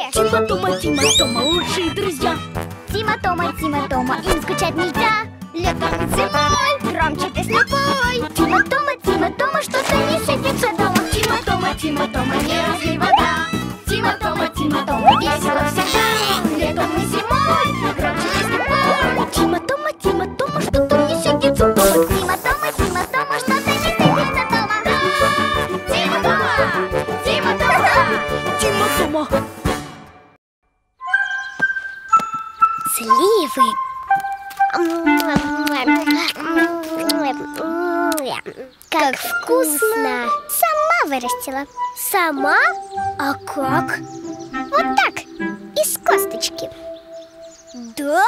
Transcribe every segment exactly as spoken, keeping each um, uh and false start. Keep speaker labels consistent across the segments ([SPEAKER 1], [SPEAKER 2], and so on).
[SPEAKER 1] Тима, Тома, Тима, Тома, лучшие друзья.
[SPEAKER 2] Тима, Тома, Тима, Тома, им скучать нельзя. Летом и зимой, громче ты слепой. Тима, Тома, Тима, Тома, что-то не сидится дома.
[SPEAKER 1] Тима, Тома, Тима, Тома, не разлей вода.
[SPEAKER 2] Тима, Тома, Тима, Тома, весело всегда. Летом и зимой, громче ты слепой.
[SPEAKER 1] Тима, Тома, Тима, Тома, что-то не сидится дома.
[SPEAKER 2] Тима, Тома, Тима, Тома, что-то не сидится дома. Тима, Тома, Тима, Тома,
[SPEAKER 1] Тима, Тома.
[SPEAKER 2] Сливы. Как вкусно! Сама вырастила. Сама? А как? Вот так, из косточки. Да?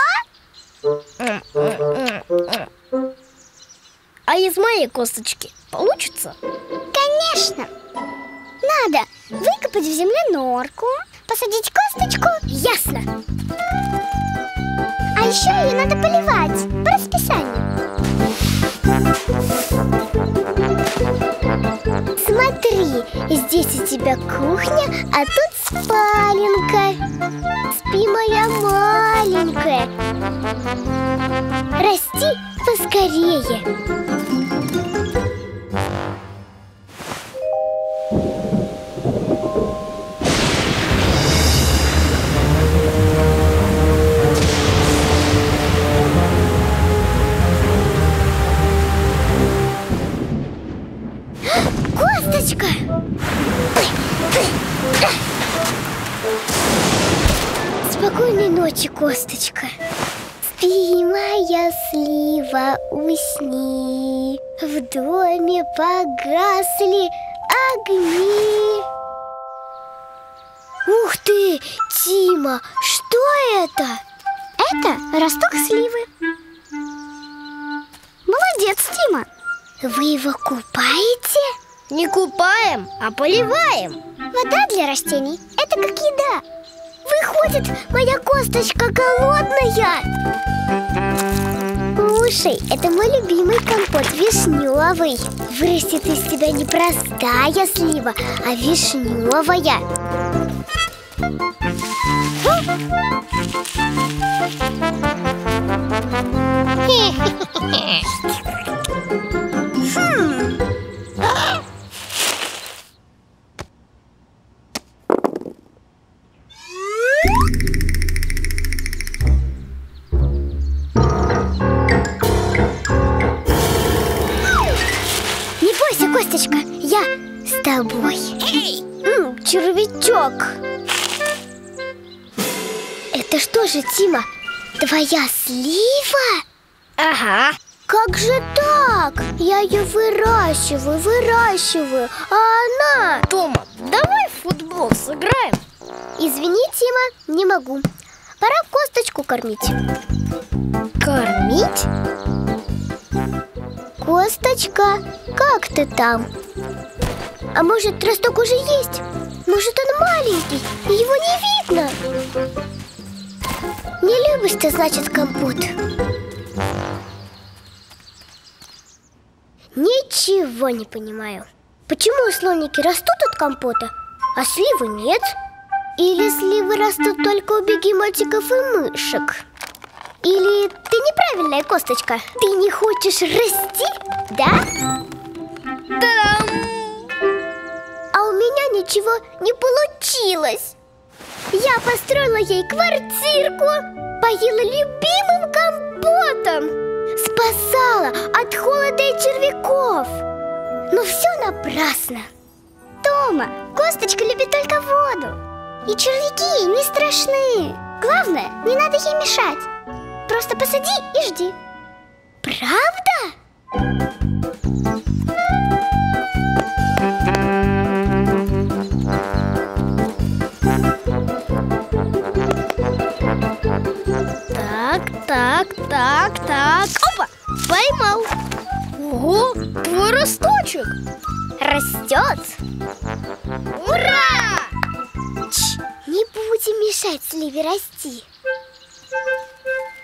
[SPEAKER 1] А из моей косточки получится?
[SPEAKER 2] Конечно. Надо выкопать в земле норку, посадить косточку. Ясно. А еще ее надо поливать по расписанию. Смотри, здесь у тебя кухня, а тут спаленка. Спи, моя маленькая. Расти поскорее. Косточка! Спокойной ночи, косточка. Спи, моя слива, усни. В доме погасли огни. Ух ты, Тима, что это? Это росток сливы. Молодец, Тима. Вы его купаете?
[SPEAKER 1] Не купаем, а поливаем.
[SPEAKER 2] Вода для растений – это как еда. Выходит, моя косточка голодная. Слушай, это мой любимый компот вишневый. Вырастет из тебя не простая слива, а вишневая. Косточка, я с тобой.
[SPEAKER 1] Эй!
[SPEAKER 2] М, червячок. Это что же, Тима, твоя слива?
[SPEAKER 1] Ага.
[SPEAKER 2] Как же так? Я ее выращиваю, выращиваю, а она...
[SPEAKER 1] Тома, давай в футбол сыграем.
[SPEAKER 2] Извини, Тима, не могу. Пора косточку кормить.
[SPEAKER 1] Кормить?
[SPEAKER 2] Косточка, как ты там? А может, росток уже есть? Может, он маленький, и его не видно? Не любишь ты, значит, компот? Ничего не понимаю. Почему слоники растут от компота, а сливы нет? Или сливы растут только у бегемотиков и мышек? Или ты неправильная, косточка? Ты не хочешь расти, да?
[SPEAKER 1] Та-дам!
[SPEAKER 2] А у меня ничего не получилось. Я построила ей квартирку, поила любимым компотом, спасала от холода и червяков. Но все напрасно. Тома, косточка любит только воду. И червяки ей не страшны. Главное, не надо ей мешать. Просто посади и жди. Правда?
[SPEAKER 1] Так, так, так, так. Опа! Поймал. Ого, твой росточек
[SPEAKER 2] Растет.
[SPEAKER 1] Ура!
[SPEAKER 2] Чш, не будем мешать сливе расти.